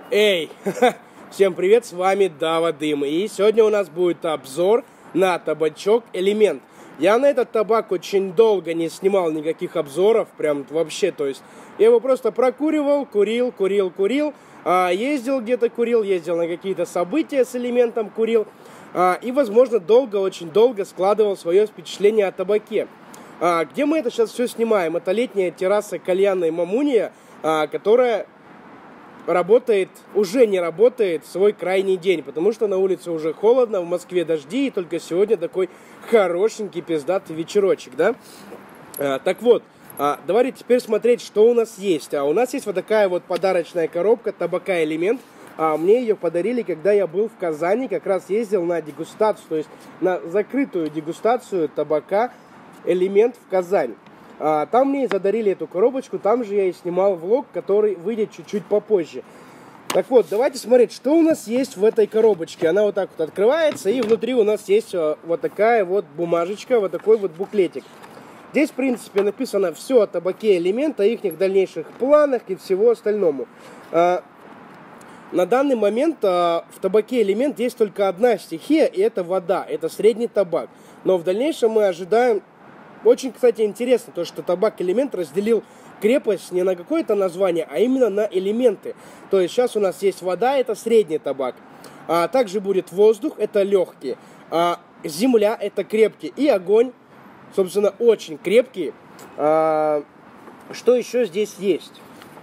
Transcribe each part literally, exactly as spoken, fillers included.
Эй, всем привет, с вами Дава Дым. И сегодня у нас будет обзор на табачок Элемент. Я на этот табак очень долго не снимал никаких обзоров, прям вообще, то есть я его просто прокуривал, курил, курил, курил, а, ездил где-то курил, ездил на какие-то события с Элементом, курил, а, и, возможно, долго, очень долго складывал свое впечатление о табаке. А, где мы это сейчас все снимаем? Это летняя терраса кальянной Мамуния, а, которая работает, уже не работает в свой крайний день, потому что на улице уже холодно, в Москве дожди, и только сегодня такой хорошенький пиздатый вечерочек, да? А, так вот, а, давайте теперь смотреть, что у нас есть. А у нас есть вот такая вот подарочная коробка табака Элемент. А, мне ее подарили, когда я был в Казани, как раз ездил на дегустацию, то есть на закрытую дегустацию табака Элемент в Казань. А, там мне задарили эту коробочку, там же я и снимал влог, который выйдет чуть-чуть попозже. Так вот, давайте смотреть, что у нас есть в этой коробочке. Она вот так вот открывается, и внутри у нас есть вот такая вот бумажечка, вот такой вот буклетик. Здесь, в принципе, написано все о табаке Элемент, о их дальнейших планах и всего остальному. А, на данный момент а, в табаке Элемент есть только одна стихия, и это вода, это средний табак. Но в дальнейшем мы ожидаем... Очень, кстати, интересно, то, что табак Элемент разделил крепость не на какое-то название, а именно на элементы. То есть сейчас у нас есть вода, это средний табак. А также будет воздух, это легкий. А земля, это крепкий. И огонь, собственно, очень крепкий. А что еще здесь есть?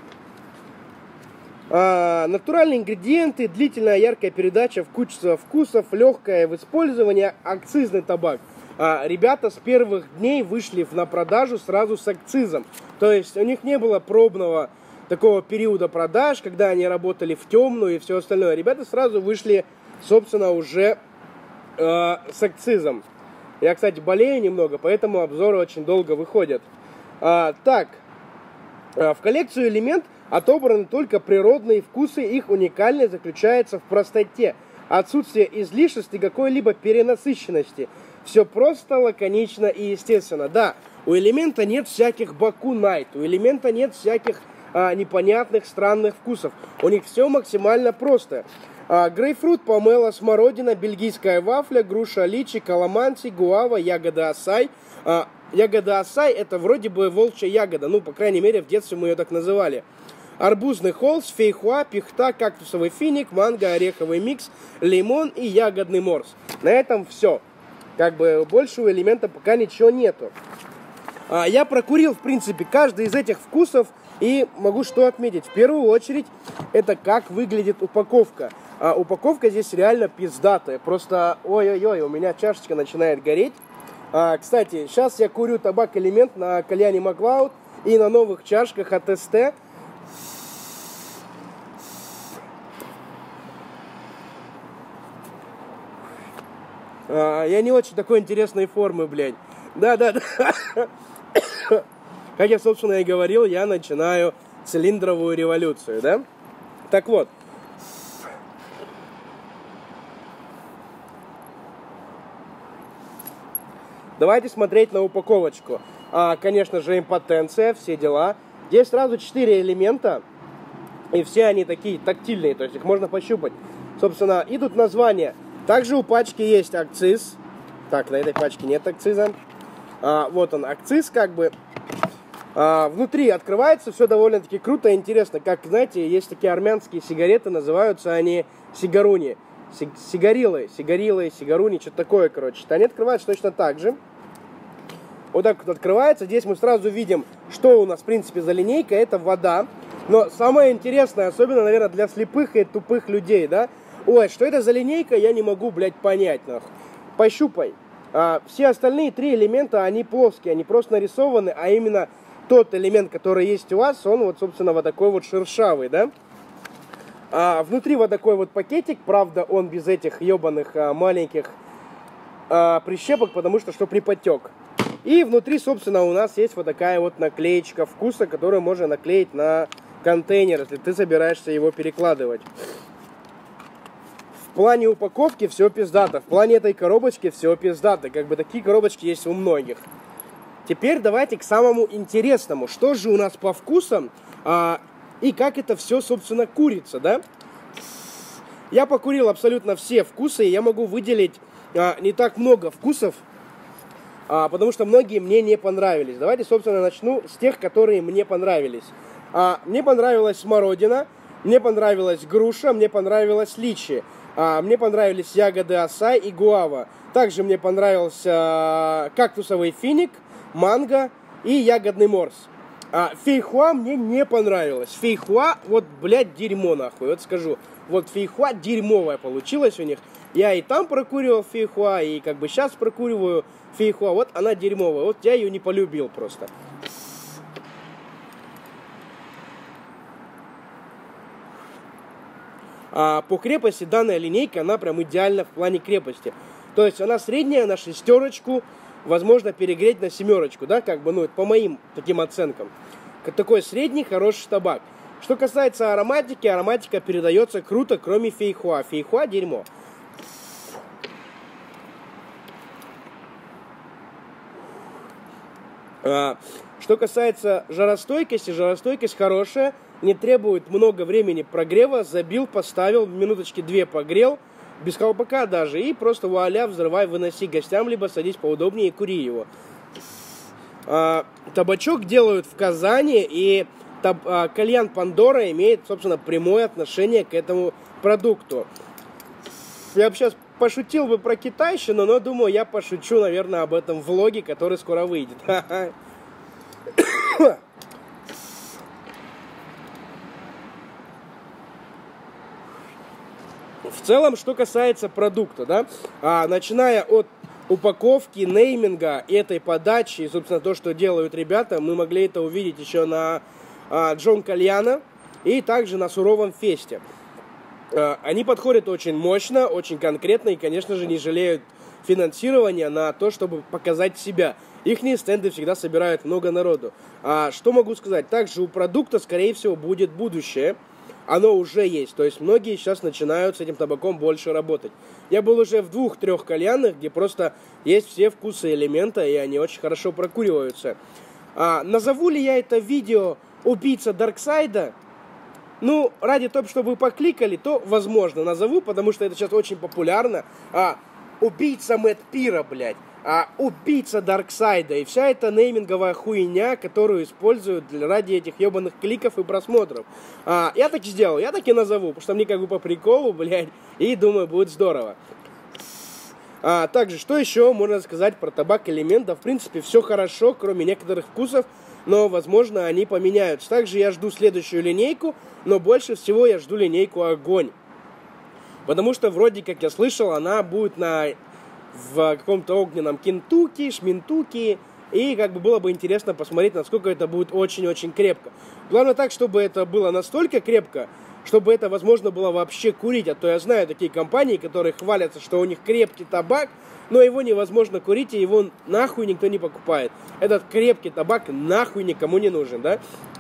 А, натуральные ингредиенты, длительная яркая передача вкусов, вкусов, легкое в использовании, акцизный табак. А, ребята с первых дней вышли на продажу сразу с акцизом. То есть у них не было пробного такого периода продаж, когда они работали в темную и все остальное. Ребята сразу вышли, собственно, уже э, с акцизом. Я, кстати, болею немного, поэтому обзоры очень долго выходят. А, так, а, в коллекцию Элемент отобраны только природные вкусы, их уникальность заключается в простоте, отсутствие излишеств и какой-либо перенасыщенности. Все просто, лаконично и естественно. Да, у Элемента нет всяких Баку Найт, у Элемента нет всяких а, непонятных, странных вкусов. У них все максимально просто. А, грейпфрут, помело, смородина, бельгийская вафля, груша личи, каламанси, гуава, ягода асай. А, ягода асай это вроде бы волчья ягода, ну, по крайней мере, в детстве мы ее так называли. Арбузный холст, фейхуа, пихта, кактусовый финик, манго, ореховый микс, лимон и ягодный морс. На этом все. Как бы больше у Элемента пока ничего нету. А, я прокурил, в принципе, каждый из этих вкусов и могу что отметить. В первую очередь, это как выглядит упаковка. А, упаковка здесь реально пиздатая. Просто, ой-ой-ой, у меня чашечка начинает гореть. А, кстати, сейчас я курю табак Элемент на кальяне Маклауд и на новых чашках от эс тэ. А, я не очень такой интересной формы, блядь. Да-да-да. Как я, собственно, и говорил, я начинаю цилиндровую революцию, да? Так вот. Давайте смотреть на упаковочку. А, конечно же, импотенция, все дела. Здесь сразу четыре элемента. И все они такие тактильные, то есть их можно пощупать. Собственно, и тут названия. Также у пачки есть акциз. Так, на этой пачке нет акциза. А, вот он, акциз как бы. А, внутри открывается все довольно-таки круто и интересно. Как, знаете, есть такие армянские сигареты, называются они сигаруни. Сигарилы, сигарилы, сигаруни, что-то такое, короче. Они открываются точно так же. Вот так вот открывается. Здесь мы сразу видим, что у нас, в принципе, за линейка. Это вода. Но самое интересное, особенно, наверное, для слепых и тупых людей, да? Ой, что это за линейка, я не могу, блядь, понять, нахуй. Пощупай. А, все остальные три элемента, они плоские, они просто нарисованы, а именно тот элемент, который есть у вас, он вот, собственно, вот такой вот шершавый, да? А, внутри вот такой вот пакетик, правда, он без этих ебаных а, маленьких а, прищепок, потому что, чтоб не потек. И внутри, собственно, у нас есть вот такая вот наклеечка вкуса, которую можно наклеить на контейнер, если ты собираешься его перекладывать. В плане упаковки все пиздато. В плане этой коробочки все пиздато. Как бы такие коробочки есть у многих. Теперь давайте к самому интересному. Что же у нас по вкусам а, и как это все, собственно, курится, да? Я покурил абсолютно все вкусы, и я могу выделить а, не так много вкусов, а, потому что многие мне не понравились. Давайте, собственно, начну с тех, которые мне понравились. А, мне понравилась смородина, мне понравилась груша, мне понравилась личи, а, мне понравились ягоды асай и гуава. Также мне понравился а, кактусовый финик, манго и ягодный морс. А, фейхуа мне не понравилось. Фейхуа, вот, блядь, дерьмо нахуй, вот скажу. Вот фейхуа дерьмовая получилась у них. Я и там прокуривал фейхуа, и как бы сейчас прокуриваю фейхуа. Вот она дерьмовая, вот я ее не полюбил просто. А по крепости данная линейка, она прям идеальна в плане крепости. То есть она средняя на шестерочку, возможно перегреть на семерочку, да, как бы, ну, по моим таким оценкам. Такой средний хороший табак. Что касается ароматики, ароматика передается круто, кроме фейхуа. Фейхуа дерьмо. А, что касается жаростойкости, жаростойкость хорошая, не требует много времени прогрева, забил, поставил, минуточки две погрел, без колпака даже, и просто вуаля, взрывай, выноси гостям, либо садись поудобнее и кури его. А, табачок делают в Казани, и таб, а, кальян Пандора имеет, собственно, прямое отношение к этому продукту. Я бы сейчас пошутил бы про китайщину, но думаю, я пошучу, наверное, об этом в влоге, который скоро выйдет. В целом, что касается продукта, да, а, начиная от упаковки, нейминга, этой подачи, и, собственно, то, что делают ребята, мы могли это увидеть еще на а, Джон Кальяно и также на Суровом Фесте. А, они подходят очень мощно, очень конкретно и, конечно же, не жалеют финансирования на то, чтобы показать себя. Ихние стенды всегда собирают много народу. А, что могу сказать? Также у продукта, скорее всего, будет будущее. Оно уже есть, то есть многие сейчас начинают с этим табаком больше работать. Я был уже в двух-трех кальянах, где просто есть все вкусы элемента, и они очень хорошо прокуриваются. А, назову ли я это видео «Убийца Дарксайда»? Ну, ради того, чтобы вы покликали, то, возможно, назову, потому что это сейчас очень популярно. А, «Убийца Мэтт Пира», блядь. А, убийца Дарксайда и вся эта нейминговая хуйня, которую используют для, ради этих ебаных кликов и просмотров. А, я так и сделал, я так и назову, потому что мне как бы по приколу, блядь, и думаю, будет здорово. А, также, что еще можно сказать про табак элемент? Да, в принципе, все хорошо, кроме некоторых вкусов, но, возможно, они поменяются. Также я жду следующую линейку, но больше всего я жду линейку Огонь. Потому что, вроде как я слышал, она будет на... в каком-то огненном Кентукки, Шминтуки, и как бы было бы интересно посмотреть, насколько это будет очень-очень крепко. Главное так, чтобы это было настолько крепко, чтобы это возможно было вообще курить, а то я знаю такие компании, которые хвалятся, что у них крепкий табак, но его невозможно курить, и его нахуй никто не покупает. Этот крепкий табак нахуй никому не нужен, да?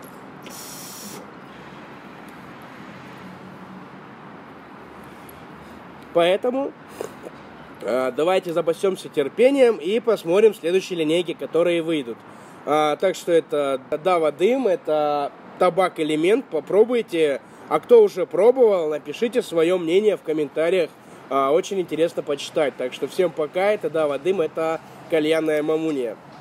Поэтому... давайте запасемся терпением и посмотрим следующие линейки, которые выйдут. А, так что это Дава Дым, это табак элемент, попробуйте. А кто уже пробовал, напишите свое мнение в комментариях. А, очень интересно почитать. Так что всем пока, это Дава Дым, это кальянная мамуния.